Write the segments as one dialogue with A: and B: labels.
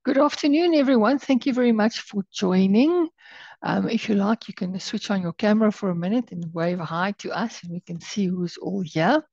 A: Good afternoon, everyone. Thank you very much for joining. If you like, you can switch on your camera for a minute and wave hi to us, and we can see who's all here.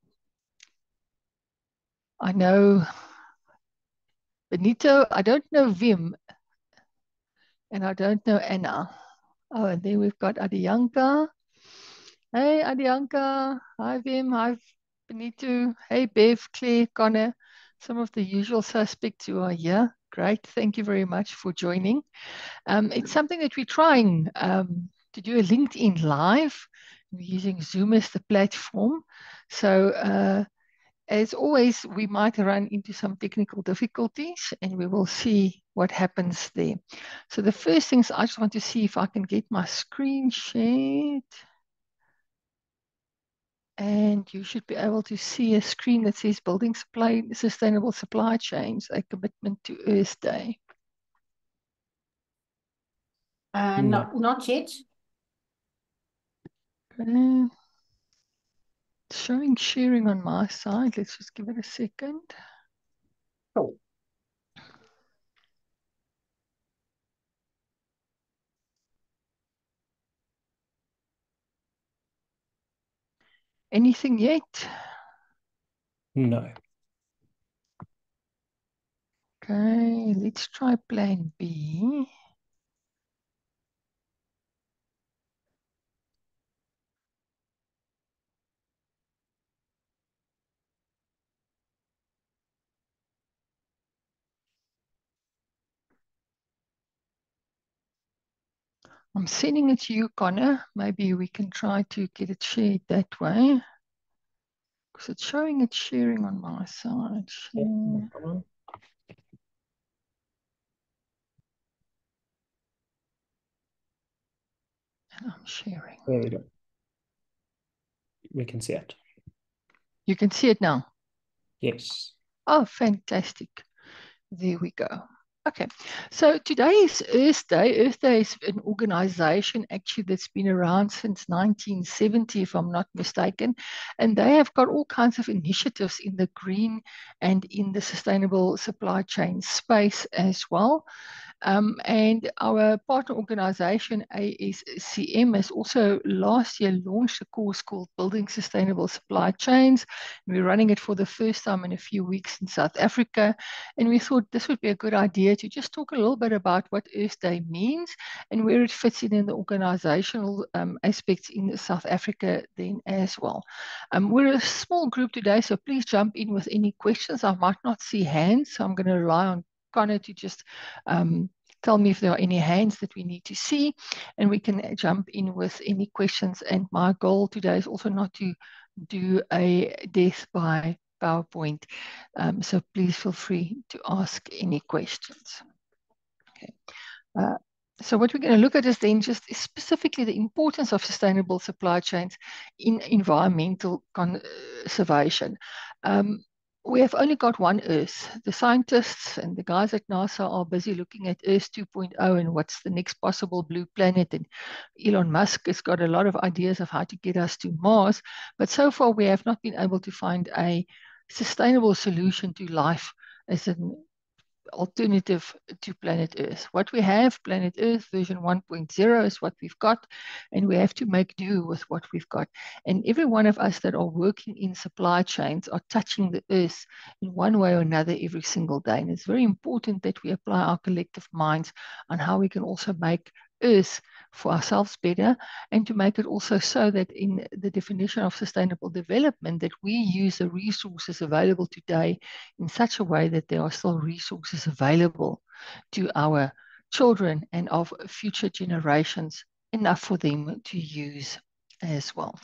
A: I know Benito, I don't know Vim, and I don't know Anna. Oh, and then we've got Adianka. Hey, Adianka. Hi, Vim. Hi, Benito. Hey, Bev, Claire, Connor. Some of the usual suspects who are here. Great. Thank you very much for joining. It's something that we're trying to do a LinkedIn Live. We're using Zoom as the platform. So as always, we might run into some technical difficulties and we will see what happens there. So the first things I just want to see if I can get my screen shared. And you should be able to see a screen that says Building Sustainable Supply Chains, a commitment to Earth Day.
B: Not yet.
A: Okay. It's showing sharing on my side. Let's just give it a second.
B: Oh.
A: Anything yet?
C: No.
A: Okay, let's try plan B. I'm sending it to you, Connor. Maybe we can try to get it shared that way. Because it's showing it's sharing on my side. Share.
C: No problem.
A: And I'm sharing.
C: There we go. We can see it.
A: You can see it now?
C: Yes.
A: Oh, fantastic. There we go. Okay, so today is Earth Day. Earth Day is an organization actually that's been around since 1970, if I'm not mistaken. And they have got all kinds of initiatives in the green and in the sustainable supply chain space as well. And our partner organization, ASCM, has also last year launched a course called Building Sustainable Supply Chains. We're running it for the first time in a few weeks in South Africa. And we thought this would be a good idea to just talk a little bit about what Earth Day means and where it fits in the organizational aspects in South Africa then as well. We're a small group today, so please jump in with any questions. I might not see hands, so I'm going to rely on Connor to just tell me if there are any hands that we need to see, and we can jump in with any questions. And my goal today is also not to do a death by PowerPoint, so please feel free to ask any questions. Okay. So what we're going to look at is then just specifically the importance of sustainable supply chains in environmental conservation. We have only got one Earth. The scientists and the guys at NASA are busy looking at Earth 2.0 and what's the next possible blue planet. And Elon Musk has got a lot of ideas of how to get us to Mars. But so far, we have not been able to find a sustainable solution to life as an alternative to planet Earth. What we have, planet Earth version 1.0 is what we've got, and we have to make do with what we've got. And every one of us that are working in supply chains are touching the Earth in one way or another every single day. And it's very important that we apply our collective minds on how we can also make Earth for ourselves better, and to make it also so that in the definition of sustainable development that we use the resources available today in such a way that there are still resources available to our children and of future generations, enough for them to use as well.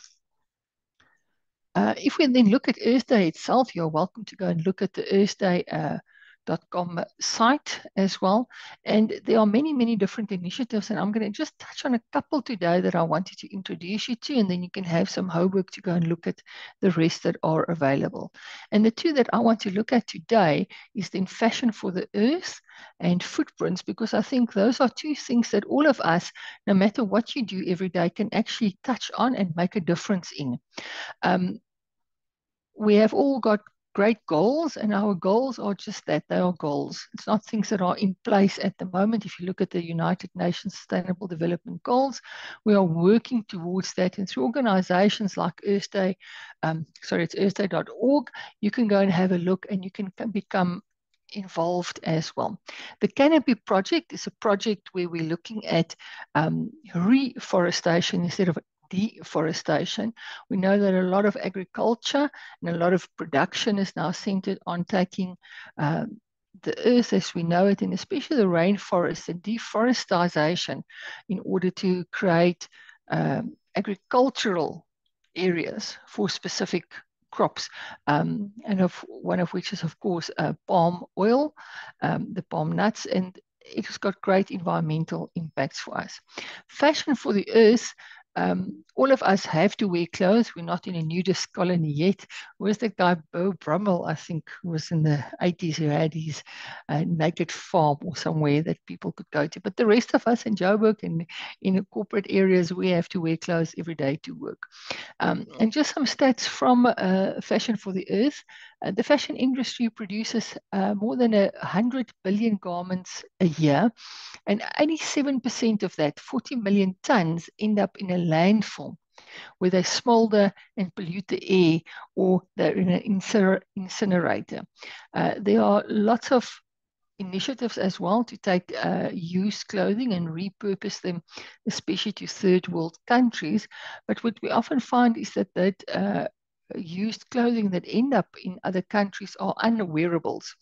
A: If we then look at Earth Day itself, you're welcome to go and look at the earthday.com site as well. And there are many, many different initiatives, and I'm going to just touch on a couple today that I wanted to introduce you to, and then you can have some homework to go and look at the rest that are available. And the two that I want to look at today is then fashion for the earth and footprints, because I think those are two things that all of us, no matter what you do every day, can actually touch on and make a difference in. We have all got great goals, and our goals are just that, they are goals. It's not things that are in place at the moment. If you look at the United Nations Sustainable Development Goals, we are working towards that, and through organizations like Earth Day, it's earthday.org, you can go and have a look, and you can become involved as well. The Canopy Project is a project where we're looking at reforestation instead of deforestation. We know that a lot of agriculture and a lot of production is now centered on taking the earth as we know it, and especially the rainforest and deforestation, in order to create agricultural areas for specific crops, and one of which is, of course, palm oil, the palm nuts, and it has got great environmental impacts for us. Fashion for the earth. All of us have to wear clothes. We're not in a nudist colony yet. Where's that guy, Beau Brummel, I think, who was in the 80s, who had his naked farm or somewhere that people could go to. But the rest of us in Joburg and in the corporate areas, we have to wear clothes every day to work. And just some stats from Fashion for the Earth. The fashion industry produces more than 100 billion garments a year, and 87% of that, 40 million tons, end up in a landfill where they smolder and pollute the air, or they're in an incinerator. There are lots of initiatives as well to take used clothing and repurpose them, especially to third world countries. But what we often find is that used clothing that end up in other countries are unwearables.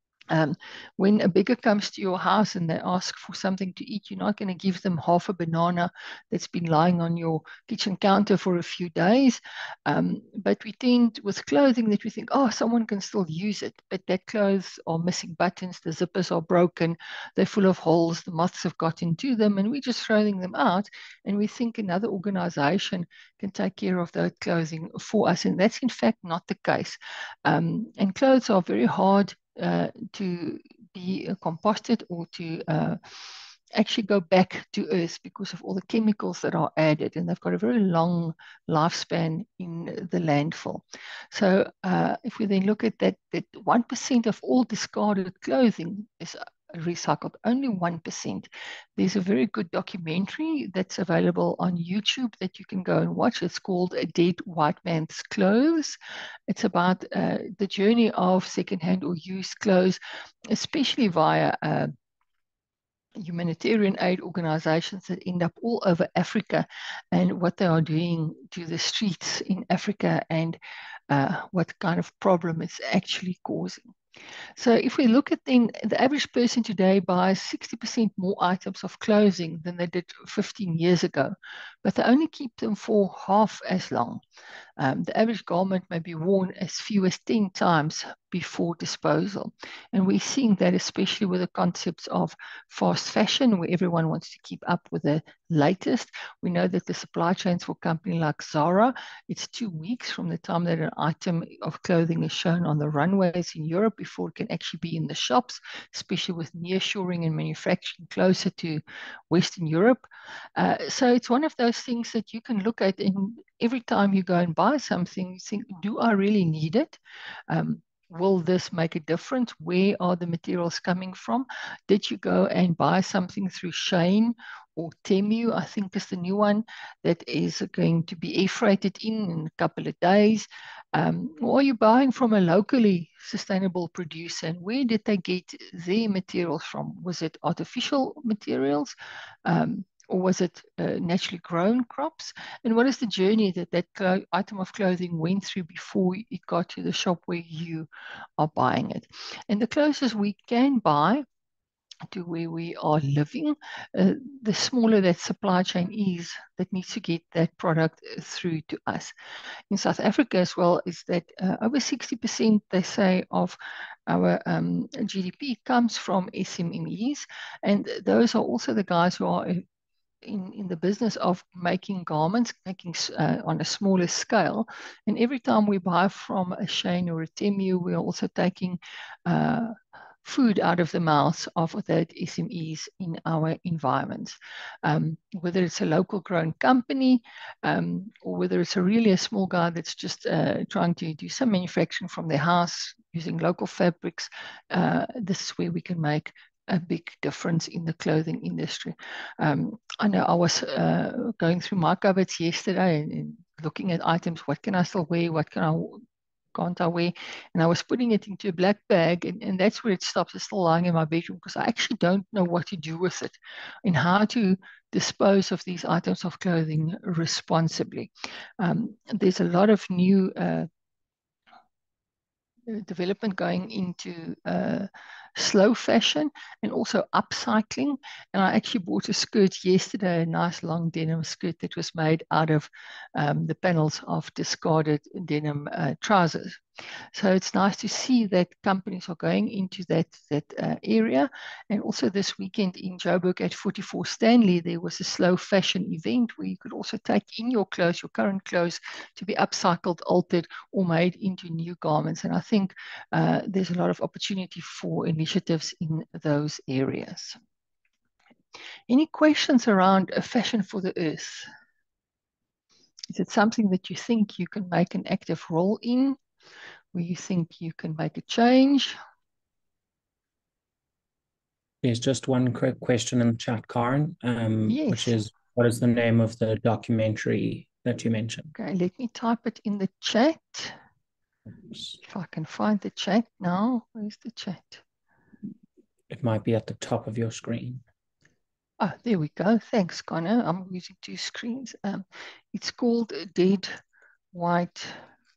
A: When a beggar comes to your house and they ask for something to eat, you're not going to give them half a banana that's been lying on your kitchen counter for a few days. But we tend, with clothing, that we think, oh, someone can still use it. But that clothes are missing buttons, the zippers are broken, they're full of holes, the moths have got into them, and we're just throwing them out. And we think another organization can take care of that clothing for us. And that's in fact not the case. And clothes are very hard to be composted or to actually go back to earth because of all the chemicals that are added, and they've got a very long lifespan in the landfill. So if we then look at that 1% of all discarded clothing is recycled, only 1%. There's a very good documentary that's available on YouTube that you can go and watch. It's called A Dead White Man's Clothes. It's about the journey of secondhand or used clothes, especially via humanitarian aid organizations that end up all over Africa, and what they are doing to the streets in Africa, and what kind of problem it's actually causing. So if we look at then, the average person today buys 60% more items of clothing than they did 15 years ago, but they only keep them for half as long. The average garment may be worn as few as 10 times before disposal. And we're seeing that especially with the concepts of fast fashion, where everyone wants to keep up with the latest. We know that the supply chains for a company like Zara, it's 2 weeks from the time that an item of clothing is shown on the runways in Europe before it can actually be in the shops, especially with nearshoring and manufacturing closer to Western Europe. So it's one of those things that you can look at, and every time you go and buy something, you think, do I really need it? Will this make a difference? Where are the materials coming from? Did you go and buy something through Shein or Temu, I think is the new one, that is going to be air freighted in a couple of days? Or are you buying from a locally sustainable producer, and where did they get their materials from? Was it artificial materials? Or was it naturally grown crops? And what is the journey that item of clothing went through before it got to the shop where you are buying it? And the closest we can buy to where we are living, the smaller that supply chain is that needs to get that product through to us. In South Africa as well, is that over 60%, they say, of our GDP comes from SMMEs, and those are also the guys who are in the business of making garments, making on a smaller scale. And every time we buy from a Shein or a Temu, we're also taking food out of the mouths of those SMEs in our environments. Whether it's a local grown company or whether it's really a small guy that's just trying to do some manufacturing from their house using local fabrics, this is where we can make a big difference in the clothing industry. I know I was going through my cupboards yesterday and looking at items. What can I still wear? What can't I wear? And I was putting it into a black bag, and that's where it stops. It's still lying in my bedroom because I actually don't know what to do with it and how to dispose of these items of clothing responsibly. There's a lot of new development going into slow fashion and also upcycling. And I actually bought a skirt yesterday, a nice long denim skirt that was made out of the panels of discarded denim trousers. So it's nice to see that companies are going into that area. And also this weekend in Joburg at 44 Stanley, there was a slow fashion event where you could also take in your clothes, your current clothes, to be upcycled, altered, or made into new garments. And I think there's a lot of opportunity for initiatives in those areas. Any questions around fashion for the earth? Is it something that you think you can make an active role in? Where you think you can make a change?
C: There's just one quick question in the chat, Karen,
A: Yes.
C: which is, what is the name of the documentary that you mentioned?
A: Okay, let me type it in the chat. If I can find the chat now. Where's the chat?
C: It might be at the top of your screen.
A: Oh, there we go. Thanks, Connor. I'm using two screens. It's called Dead White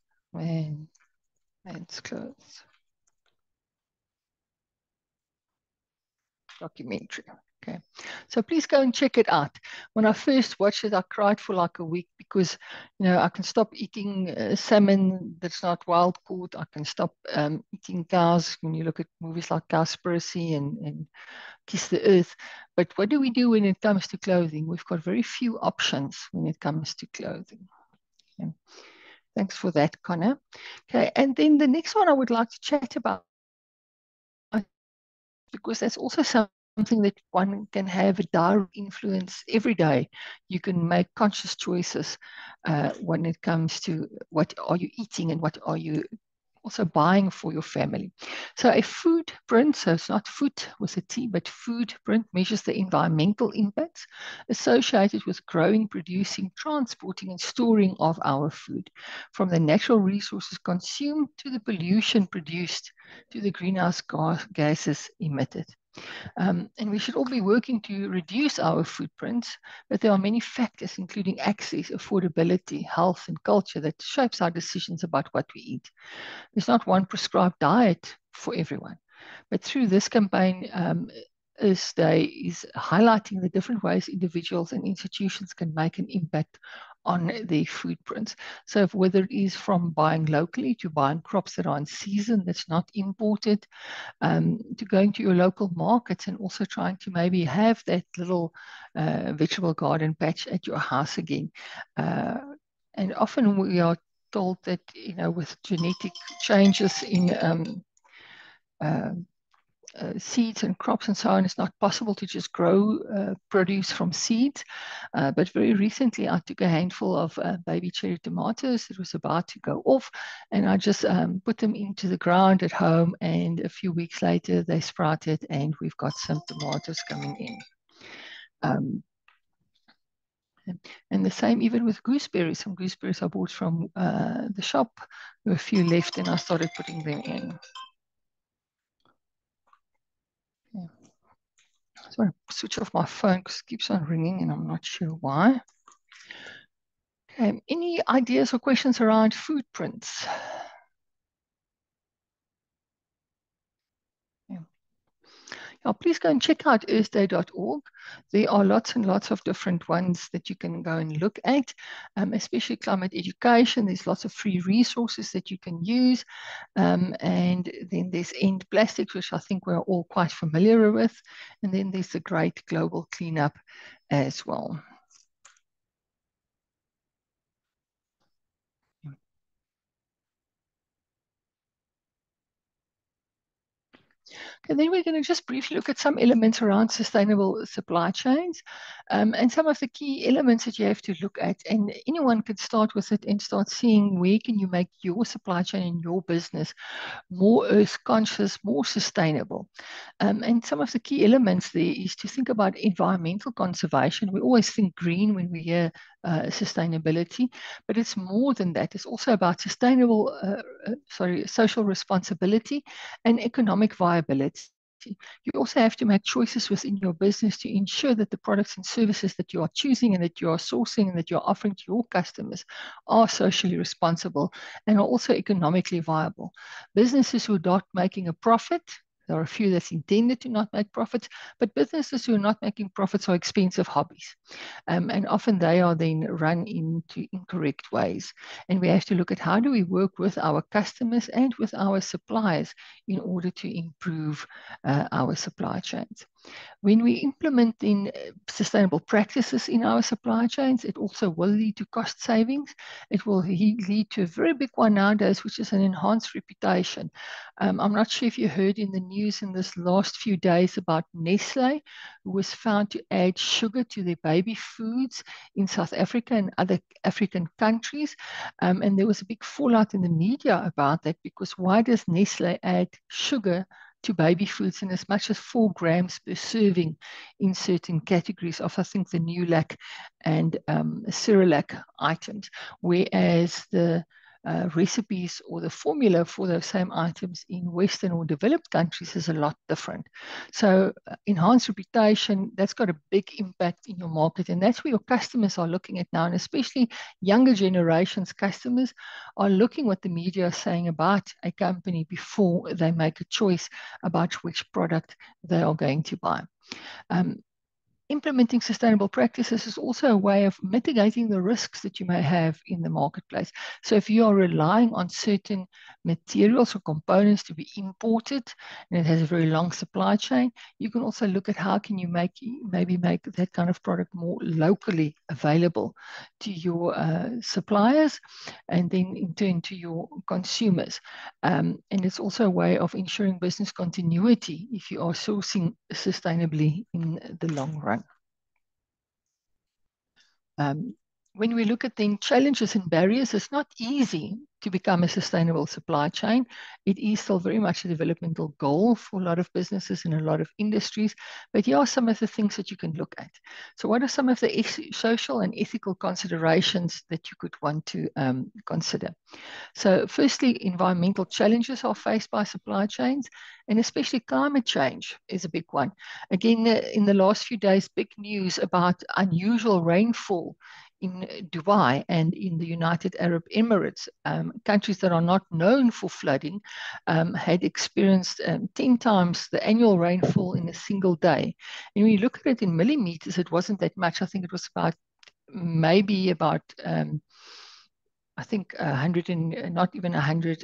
A: Man's Clothes documentary. Okay, so please go and check it out. When I first watched it, I cried for like a week because, you know, I can stop eating salmon that's not wild caught. I can stop eating cows. When you look at movies like Cowspiracy and Kiss the Earth. But what do we do when it comes to clothing? We've got very few options when it comes to clothing. Okay. Thanks for that, Connor. Okay, and then the next one I would like to chat about, because that's also something that one can have a direct influence every day. You can make conscious choices when it comes to what are you eating and what are you also buying for your family. So a footprint, so it's not food with a T, but footprint measures the environmental impacts associated with growing, producing, transporting, and storing of our food, from the natural resources consumed to the pollution produced to the greenhouse gases emitted. And we should all be working to reduce our footprints, but there are many factors, including access, affordability, health, and culture, that shapes our decisions about what we eat. There's not one prescribed diet for everyone, but through this campaign, Earth Day is highlighting the different ways individuals and institutions can make an impact on their footprints. So whether it is from buying locally to buying crops that are in season, that's not imported, to going to your local markets and also trying to maybe have that little vegetable garden patch at your house again. And often we are told that, you know, with genetic changes in seeds and crops and so on, it's not possible to just grow produce from seeds. But very recently, I took a handful of baby cherry tomatoes that was about to go off, and I just put them into the ground at home, and a few weeks later, they sprouted, and we've got some tomatoes coming in. And the same even with gooseberries. Some gooseberries I bought from the shop. There were a few left, and I started putting them in. Yeah. So I switch off my phone because it keeps on ringing and I'm not sure why. Okay, any ideas or questions around footprints? Yeah. Now, please go and check out earthday.org. There are lots and lots of different ones that you can go and look at, especially climate education. There's lots of free resources that you can use. And then there's End Plastics, which I think we're all quite familiar with. And then there's the Great Global Cleanup as well. And then we're going to just briefly look at some elements around sustainable supply chains, and some of the key elements that you have to look at. And anyone can start with it and start seeing where can you make your supply chain and your business more earth conscious, more sustainable. And some of the key elements there is to think about environmental conservation. We always think green when we hear sustainability, but it's more than that. It's also about sustainable, social responsibility and economic viability. You also have to make choices within your business to ensure that the products and services that you are choosing and that you are sourcing and that you're offering to your customers are socially responsible and are also economically viable. Businesses who are not making a profit, there are a few that's intended to not make profits, but businesses who are not making profits are expensive hobbies. And often they are then run into incorrect ways. And we have to look at how do we work with our customers and with our suppliers in order to improve our supply chains. When we implement in sustainable practices in our supply chains, it also will lead to cost savings. It will lead to a very big one nowadays, which is an enhanced reputation. I'm not sure if you heard in the news in this last few days about Nestle, who was found to add sugar to their baby foods in South Africa and other African countries. And there was a big fallout in the media about that, because why does Nestle add sugar to baby foods in as much as 4 grams per serving in certain categories of, I think, the Nulac and Cerelac items, whereas the recipes or the formula for those same items in Western or developed countries is a lot different. So enhanced reputation, that's got a big impact in your market, and that's where your customers are looking at now, and especially younger generations customers are looking what the media is saying about a company before they make a choice about which product they are going to buy. Implementing sustainable practices is also a way of mitigating the risks that you may have in the marketplace. So if you are relying on certain materials or components to be imported, and it has a very long supply chain, you can also look at how can you maybe make that kind of product more locally available to your suppliers, and then in turn to your consumers. And it's also a way of ensuring business continuity if you are sourcing sustainably in the long run. When we look at then challenges and barriers, it's not easy to become a sustainable supply chain. It is still very much a developmental goal for a lot of businesses and a lot of industries, but here are some of the things that you can look at. So what are some of the social and ethical considerations that you could want to consider? So firstly, environmental challenges are faced by supply chains, and especially climate change is a big one. Again, in the last few days, big news about unusual rainfall in Dubai and in the United Arab Emirates. Countries that are not known for flooding had experienced 10 times the annual rainfall in a single day. And when you look at it in millimeters, it wasn't that much. I think it was maybe about I think 100 and not even 100,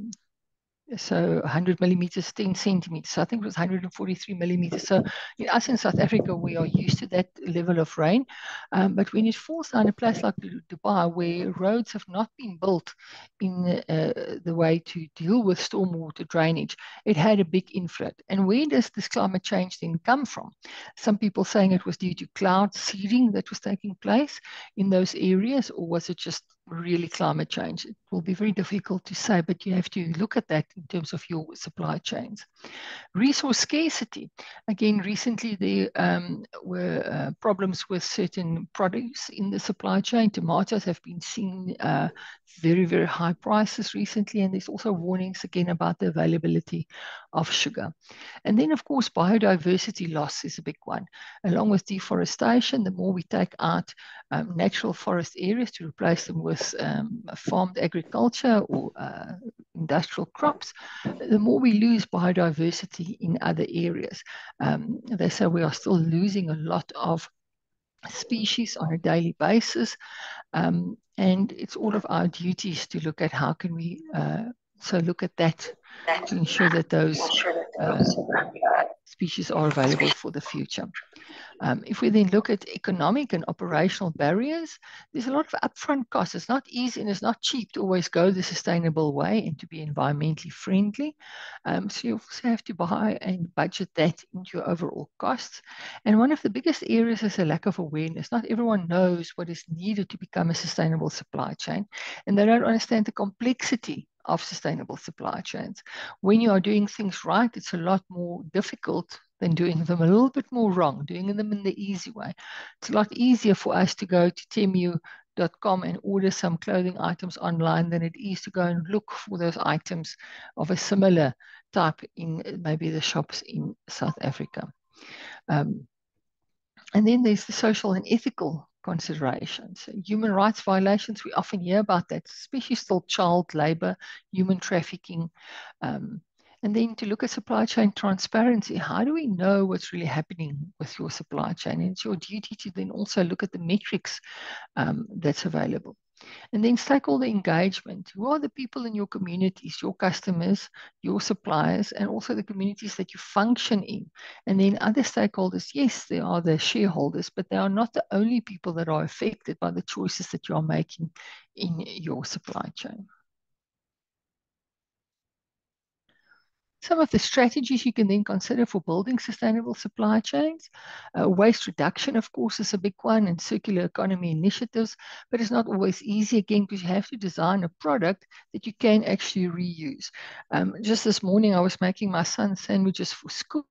A: so 100 millimeters, 10 centimeters. So I think it was 143 millimeters. So in us in South Africa, we are used to that level of rain. But when it falls down a place like Dubai, where roads have not been built in the way to deal with stormwater drainage, it had a big inflow. And where does this climate change then come from? Some people saying it was due to cloud seeding that was taking place in those areas, or was it just really climate change? It will be very difficult to say, but you have to look at that in terms of your supply chains. Resource scarcity. Again, recently there were problems with certain products in the supply chain. Tomatoes have been seeing very, very high prices recently, and there's also warnings again about the availability of sugar. And then, of course, biodiversity loss is a big one. Along with deforestation, the more we take out natural forest areas to replace them with farmed agriculture or industrial crops, the more we lose biodiversity in other areas. They say we are still losing a lot of species on a daily basis, and it's all of our duties to look at how can we look at that to ensure that those species are available for the future. If we then look at economic and operational barriers, there's a lot of upfront costs. It's not easy and it's not cheap to always go the sustainable way and to be environmentally friendly. So you also have to buy and budget that into your overall costs. And one of the biggest areas is a lack of awareness. Not everyone knows what is needed to become a sustainable supply chain, and they don't understand the complexity of sustainable supply chains. When you are doing things right, it's a lot more difficult than doing them a little bit more wrong, doing them in the easy way. It's a lot easier for us to go to temu.com and order some clothing items online than it is to go and look for those items of a similar type in maybe the shops in South Africa. And then there's the social and ethical considerations. Human rights violations, we often hear about that, especially still child labor, human trafficking. And then to look at supply chain transparency, how do we know what's really happening with your supply chain? And it's your duty to then also look at the metrics that's available. And then stakeholder engagement. Who are the people in your communities, your customers, your suppliers, and also the communities that you function in? And then other stakeholders, yes, they are the shareholders, but they are not the only people that are affected by the choices that you are making in your supply chain. Some of the strategies you can then consider for building sustainable supply chains. Waste reduction, of course, is a big one, and circular economy initiatives, but it's not always easy, again, because you have to design a product that you can actually reuse. Just this morning, I was making my son sandwiches for school,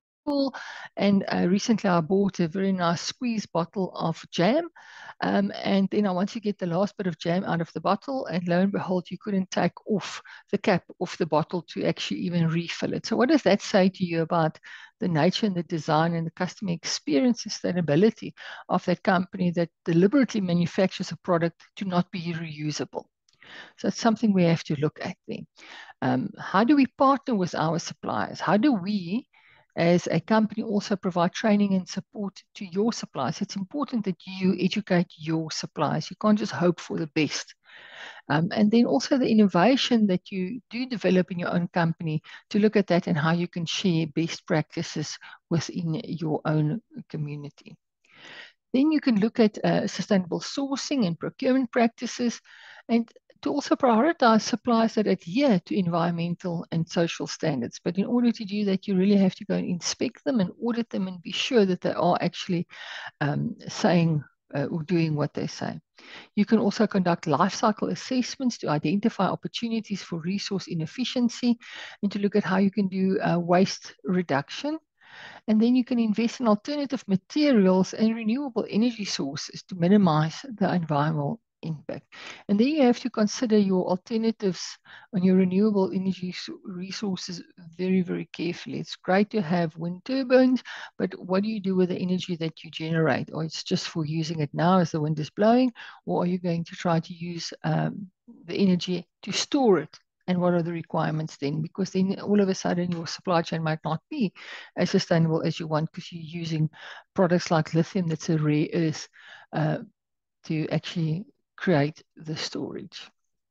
A: and recently I bought a very nice squeeze bottle of jam. And then I want to get the last bit of jam out of the bottle, and lo and behold, you couldn't take off the cap off the bottle to actually even refill it. So what does that say to you about the nature and the design and the customer experience and sustainability of that company that deliberately manufactures a product to not be reusable? So it's something we have to look at then. How do we partner with our suppliers? How do we, as a company, also provide training and support to your suppliers? It's important that you educate your suppliers. You can't just hope for the best. And then also the innovation that you do develop in your own company, to look at that and how you can share best practices within your own community. Then you can look at sustainable sourcing and procurement practices, and to also prioritize suppliers that adhere to environmental and social standards. But in order to do that, you really have to go and inspect them and audit them and be sure that they are actually saying or doing what they say. You can also conduct life cycle assessments to identify opportunities for resource inefficiency and to look at how you can do waste reduction. And then you can invest in alternative materials and renewable energy sources to minimize the environmental impact. And then you have to consider your alternatives on your renewable energy resources very, very carefully. It's great to have wind turbines, but what do you do with the energy that you generate? Or it's just for using it now as the wind is blowing, or are you going to try to use the energy to store it? And what are the requirements then? Because then all of a sudden your supply chain might not be as sustainable as you want, because you're using products like lithium, that's a rare earth, to actually create the storage.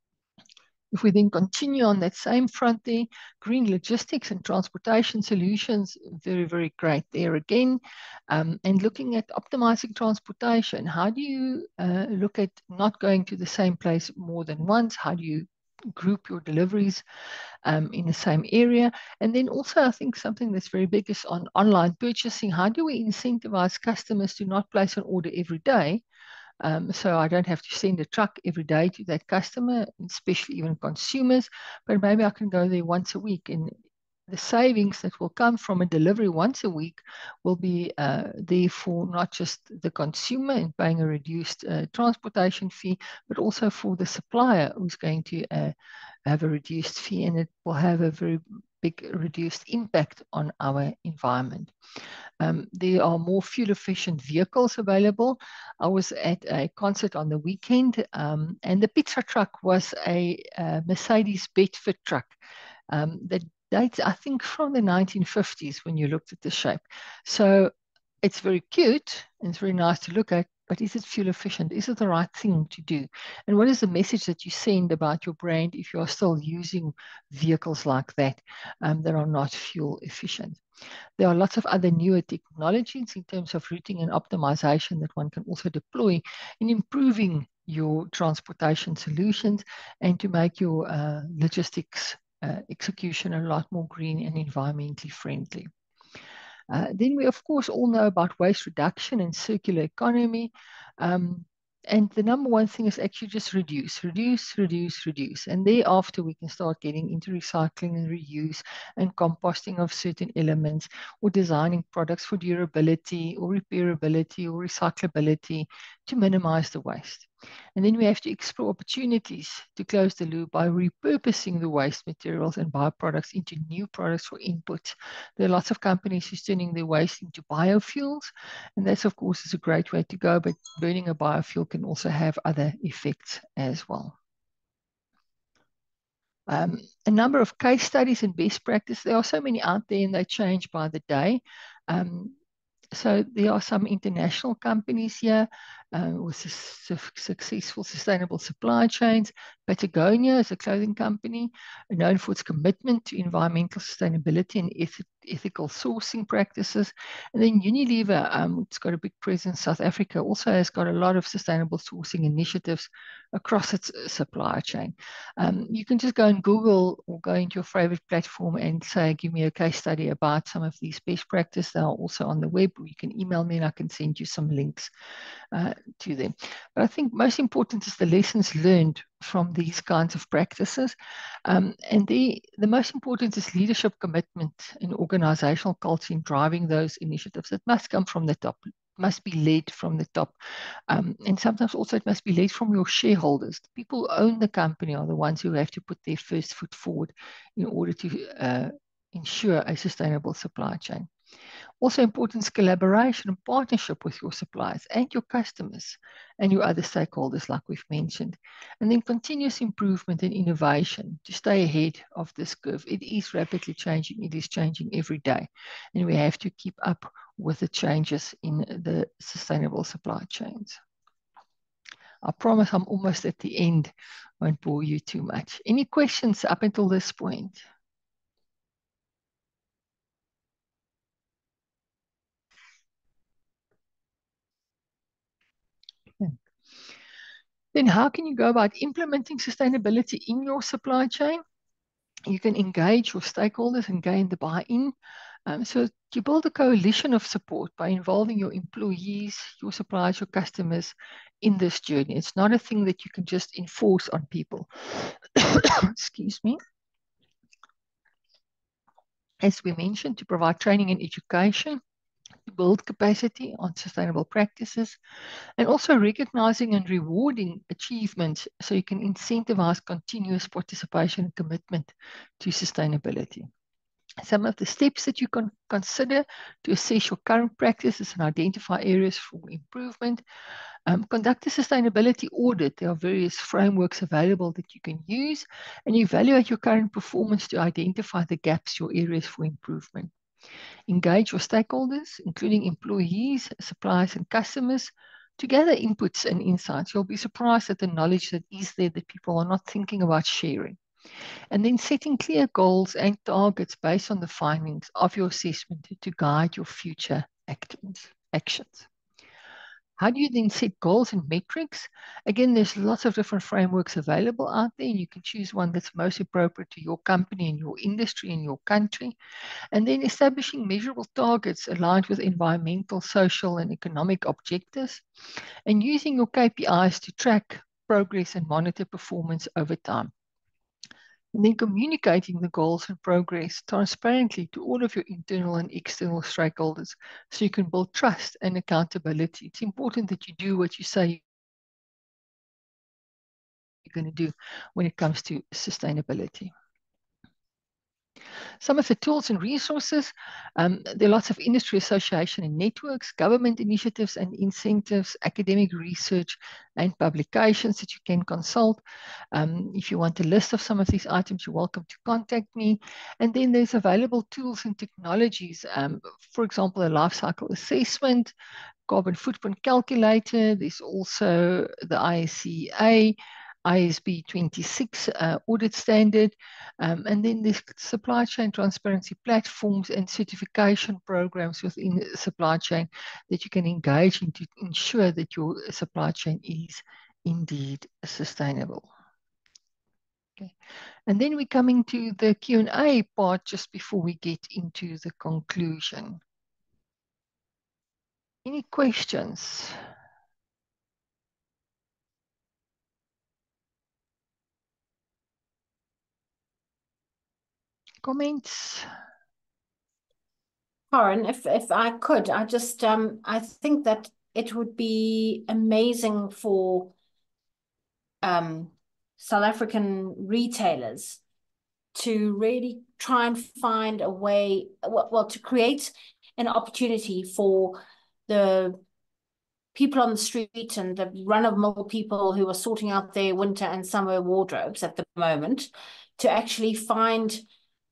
A: If we then continue on that same front there, green logistics and transportation solutions, very, very great there again. And looking at optimizing transportation, how do you look at not going to the same place more than once? How do you group your deliveries in the same area? And then also, I think something that's very big is on online purchasing. How do we incentivize customers to not place an order every day? So I don't have to send a truck every day to that customer, especially even consumers, but maybe I can go there once a week, and the savings that will come from a delivery once a week will be there for not just the consumer in paying a reduced transportation fee, but also for the supplier who's going to have a reduced fee, and it will have a very big reduced impact on our environment. There are more fuel-efficient vehicles available. I was at a concert on the weekend, and the pizza truck was a Mercedes Bedford truck that dates, I think, from the 1950s when you looked at the shape. So it's very cute and it's very nice to look at, But is it fuel efficient? Is it the right thing to do? And what is the message that you send about your brand if you are still using vehicles like that that are not fuel efficient? There are lots of other newer technologies in terms of routing and optimization that one can also deploy in improving your transportation solutions and to make your logistics execution a lot more green and environmentally friendly. Then we, of course, all know about waste reduction and circular economy. And the number one thing is actually just reduce. And thereafter, we can start getting into recycling and reuse and composting of certain elements, or designing products for durability or repairability or recyclability to minimize the waste. And then we have to explore opportunities to close the loop by repurposing the waste materials and byproducts into new products for input. There are lots of companies who's turning their waste into biofuels, and that's, of course, is a great way to go, but burning a biofuel can also have other effects as well. A number of case studies and best practice. There are so many out there and they change by the day. So there are some international companies here with successful sustainable supply chains. Patagonia is a clothing company known for its commitment to environmental sustainability and ethical sourcing practices. And then Unilever, it's got a big presence in South Africa, also has got a lot of sustainable sourcing initiatives across its supply chain. You can just go and Google or go into your favorite platform and say, give me a case study about some of these best practices. They are also on the web. You can email me and I can send you some links to them. But I think most important is the lessons learned from these kinds of practices. And the most important is leadership commitment in organizational culture in driving those initiatives. It must come from the top, must be led from the top. And sometimes also it must be led from your shareholders. The people who own the company are the ones who have to put their first foot forward in order to ensure a sustainable supply chain. Also important is collaboration and partnership with your suppliers and your customers and your other stakeholders, like we've mentioned. And then continuous improvement and innovation to stay ahead of this curve. It is rapidly changing. It is changing every day. And we have to keep up with the changes in the sustainable supply chains. I promise I'm almost at the end. I won't bore you too much. Any questions up until this point? Then how can you go about implementing sustainability in your supply chain? You can engage your stakeholders and gain the buy-in. So you build a coalition of support by involving your employees, your suppliers, your customers in this journey. It's not a thing that you can just enforce on people. Excuse me. As we mentioned, to provide training and education, to build capacity on sustainable practices, and also recognizing and rewarding achievements so you can incentivize continuous participation and commitment to sustainability. Some of the steps that you can consider to assess your current practices and identify areas for improvement. Conduct a sustainability audit. There are various frameworks available that you can use, and evaluate your current performance to identify the gaps, your areas for improvement. Engage your stakeholders, including employees, suppliers, and customers, to gather inputs and insights. You'll be surprised at the knowledge that is there that people are not thinking about sharing. And then setting clear goals and targets based on the findings of your assessment to guide your future actions. How do you then set goals and metrics? Again, there's lots of different frameworks available out there, and you can choose one that's most appropriate to your company and your industry and your country. And then establishing measurable targets aligned with environmental, social, and economic objectives, and using your KPIs to track progress and monitor performance over time. And then communicating the goals and progress transparently to all of your internal and external stakeholders so you can build trust and accountability. It's important that you do what you say you're going to do when it comes to sustainability. Some of the tools and resources, there are lots of industry association and networks, government initiatives and incentives, academic research and publications that you can consult. If you want a list of some of these items, you're welcome to contact me. And then there's available tools and technologies, for example, a life cycle assessment, carbon footprint calculator. There's also the ISCA, ISB 26 audit standard, and then there's supply chain transparency platforms and certification programs within the supply chain that you can engage in to ensure that your supply chain is indeed sustainable. Okay. And then we're coming to the Q&A part just before we get into the conclusion. Any questions? Comments?
B: Karen, if I could, I just I think that it would be amazing for South African retailers to really try and find a way, well, to create an opportunity for the people on the street and the run-of-the-mill people who are sorting out their winter and summer wardrobes at the moment to actually find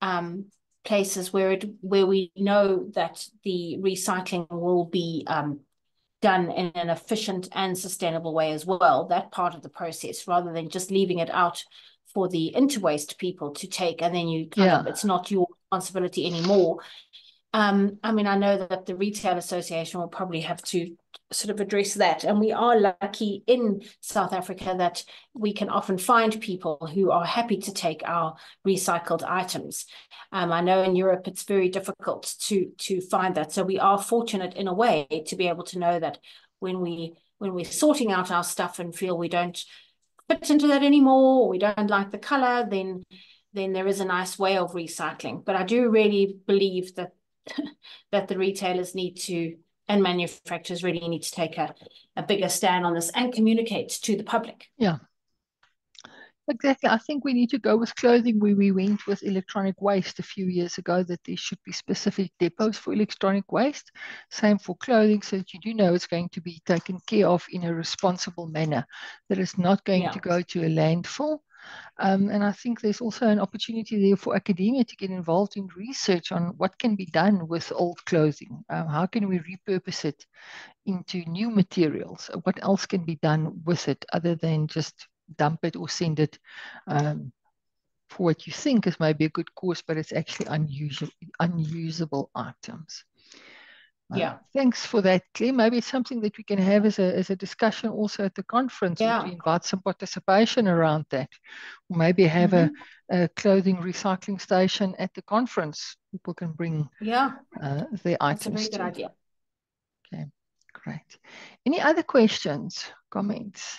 B: places where we know that the recycling will be done in an efficient and sustainable way as well, that part of the process, rather than just leaving it out for the interwaste people to take, and then you kind of, it's not your responsibility anymore. I mean, I know that the Retail Association will probably have to sort of address that. And we are lucky in South Africa that we can often find people who are happy to take our recycled items. I know in Europe it's very difficult to find that. So we are fortunate in a way to be able to know that when we're sorting out our stuff and feel we don't fit into that anymore, or we don't like the color, then there is a nice way of recycling. But I do really believe that that the retailers need to, and manufacturers really need to take a bigger stand on this and communicate to the public.
A: Yeah, exactly. I think we need to go with clothing where we went with electronic waste a few years ago, that there should be specific depots for electronic waste. Same for clothing, so that you do know it's going to be taken care of in a responsible manner, that it's not going to go to a landfill. And I think there's also an opportunity there for academia to get involved in research on what can be done with old clothing. How can we repurpose it into new materials? What else can be done with it other than just dump it or send it for what you think is maybe a good cause, but it's actually unusable items. Thanks for that, Claire. Maybe it's something that we can have as a discussion also at the conference, to invite some participation around that. Or maybe have a clothing recycling station at the conference. People can bring their items.
B: That's a very good idea.
A: Okay, great. Any other questions, comments?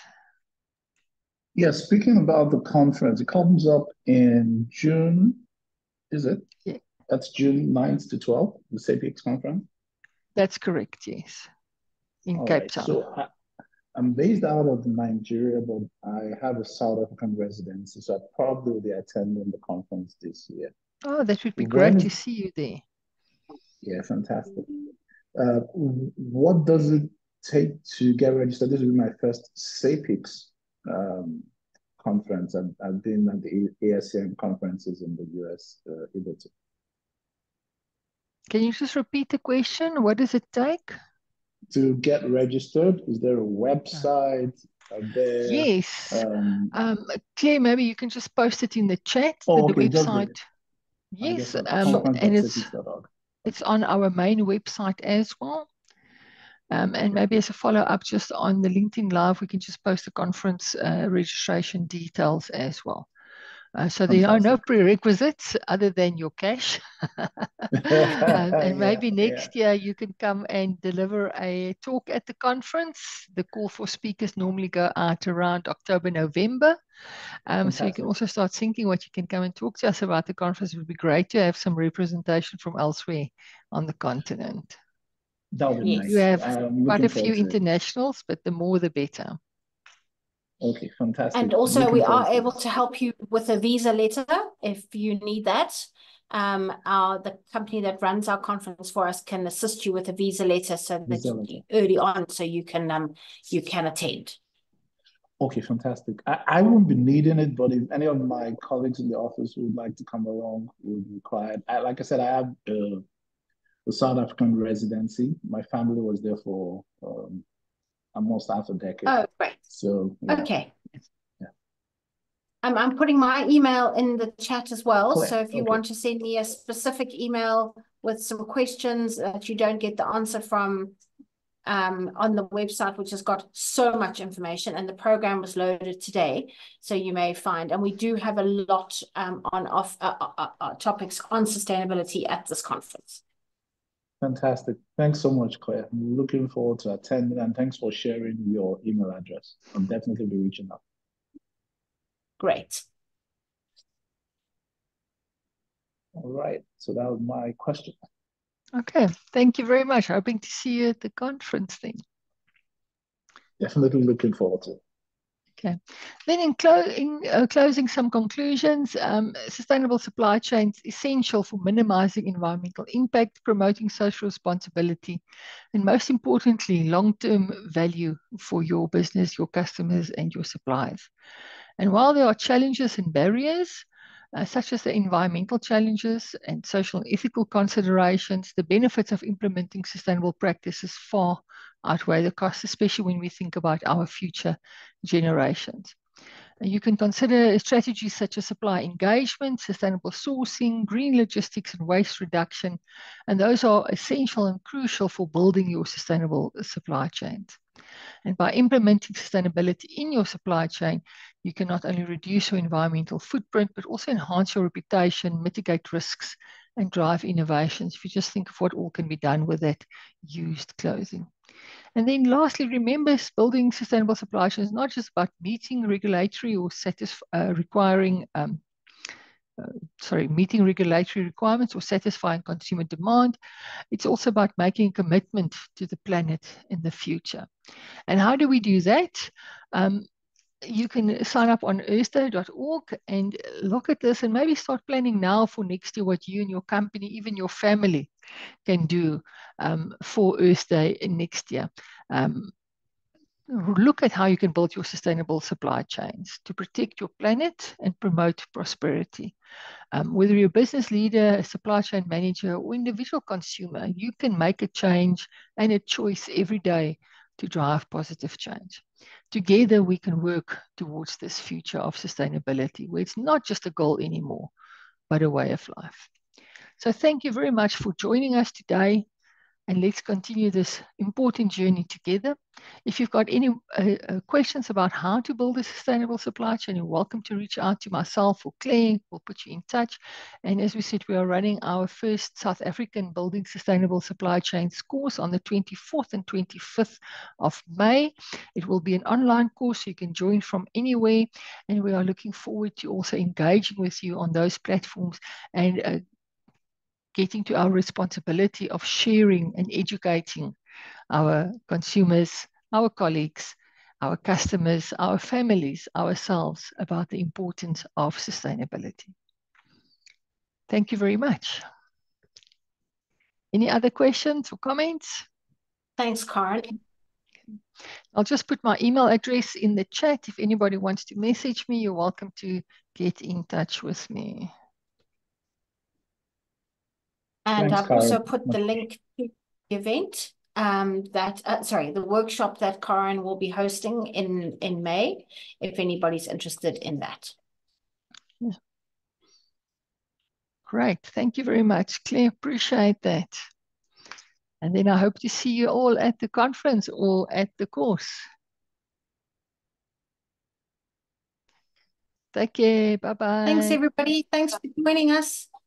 D: Yes, speaking about the conference, it comes up in June, is it?
A: Yeah.
D: That's June 9th to 12th, the SAPICS conference?
A: That's correct, yes. In Cape Town.
D: So I'm based out of Nigeria, but I have a South African residency, so I probably will be attending the conference this year.
A: Oh, that would be great to see you there. Yeah,
D: fantastic. What does it take to get registered? This will be my first SAPICS conference. I've been at the ASCM conferences in the US either.
A: Can you just repeat the question? What does it take?
D: To get registered, is there a website?
A: Yes. Claire, maybe you can just post it in the chat, the website. Yes, and it's on our main website as well. And maybe as a follow-up, just on the LinkedIn Live, we can just post the conference registration details as well. So there are no prerequisites other than your cash. And maybe next year you can come and deliver a talk at the conference. The call for speakers normally go out around October, November. So you can also start thinking what you can come and talk to us about the conference. It would be great to have some representation from elsewhere on the continent.
D: That would be nice.
A: You have quite a few internationals, but the more the better.
D: Okay, fantastic.
B: And also we are able to help you with a visa letter if you need that. The company that runs our conference for us can assist you with a visa letter so that early on, so you can attend.
D: Okay, fantastic. I won't be needing it, but if any of my colleagues in the office would like to come along, would require. Like I said, I have a the South African residency. My family was there for almost half a decade.
B: Oh, great.
D: So, yeah.
B: Okay.
D: Yeah.
B: I'm putting my email in the chat as well.
D: Clear.
B: So if you want to send me a specific email with some questions that you don't get the answer from on the website, which has got so much information, and the program was loaded today, so you may find, and we do have a lot on topics on sustainability at this conference.
D: Fantastic. Thanks so much, Claire. I'm looking forward to attending, and thanks for sharing your email address. I'll definitely be reaching out.
B: Great.
D: All right. So that was my question.
A: Okay, thank you very much. Hoping to see you at the conference then.
D: Definitely looking forward to it.
A: Okay, then in closing, some conclusions. Sustainable supply chains essential for minimizing environmental impact, promoting social responsibility, and most importantly, long-term value for your business, your customers, and your suppliers. And while there are challenges and barriers, such as the environmental challenges and social and ethical considerations, the benefits of implementing sustainable practices far outweigh the costs, especially when we think about our future generations. And you can consider strategies such as supply engagement, sustainable sourcing, green logistics, and waste reduction. And those are essential and crucial for building your sustainable supply chains. And by implementing sustainability in your supply chain, you can not only reduce your environmental footprint, but also enhance your reputation, mitigate risks, and drive innovations. If you just think of what all can be done with that used clothing. And then lastly, remember, building sustainable supply chains is not just about meeting regulatory or meeting regulatory requirements or satisfying consumer demand. It's also about making a commitment to the planet in the future. And how do we do that? You can sign up on earthday.org and look at this and maybe start planning now for next year what you and your company, even your family, can do for Earth Day next year. Look at how you can build your sustainable supply chains to protect your planet and promote prosperity. Whether you're a business leader, a supply chain manager, or individual consumer, you can make a change and a choice every day to drive positive change. Together, we can work towards this future of sustainability, where it's not just a goal anymore, but a way of life. So thank you very much for joining us today. And let's continue this important journey together. If you've got any questions about how to build a sustainable supply chain, you're welcome to reach out to myself or Claire. We'll put you in touch. And as we said, we are running our first South African Building Sustainable Supply Chains course on the 24th and 25th of May. It will be an online course, so you can join from anywhere. And we are looking forward to also engaging with you on those platforms and getting to our responsibility of sharing and educating our consumers, our colleagues, our customers, our families, ourselves about the importance of sustainability. Thank you very much. Any other questions or comments?
B: Thanks, Karen.
A: I'll just put my email address in the chat. If anybody wants to message me, you're welcome to get in touch with me.
B: And
D: Thanks,
B: I've also
D: Karen.
B: put the link to the event the workshop that Karen will be hosting in May, if anybody's interested in that.
A: Yeah. Great. Thank you very much, Claire. Appreciate that. And then I hope to see you all at the conference or at the course. Take care. Bye-bye.
B: Thanks, everybody. Thanks for joining us.